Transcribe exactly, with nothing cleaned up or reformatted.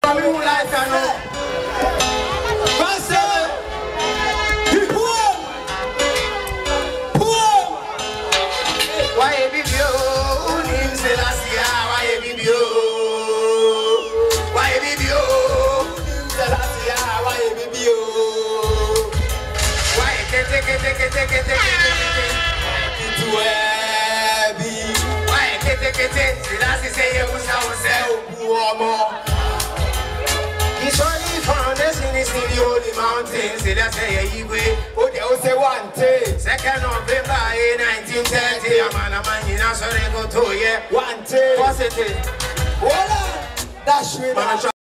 He's only found us in the holy mountains. That's a Igwe. Oh, they will say one day. Second November nineteen thirty. I'm a man in a sorry go to ye. One day. Positive. Voila. That's